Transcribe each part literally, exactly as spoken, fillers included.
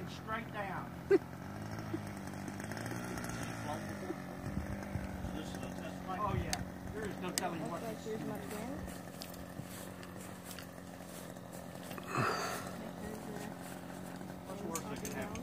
flying straight down. This is a test flight? Oh yeah. There is no telling what to do. What's the worst that could happen?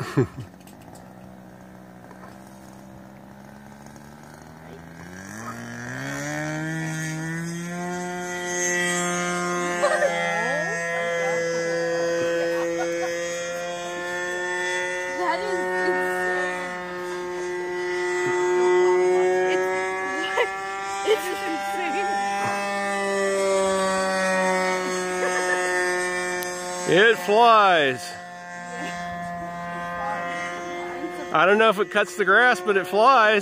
It flies. I don't know if it cuts the grass, but it flies.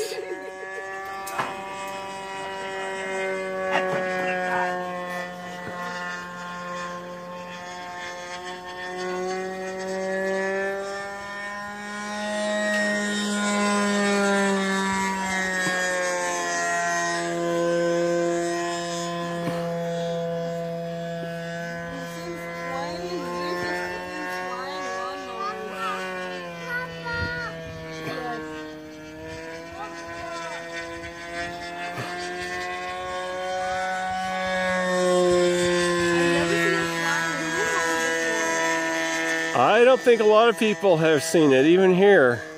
I don't think a lot of people have seen it, even here.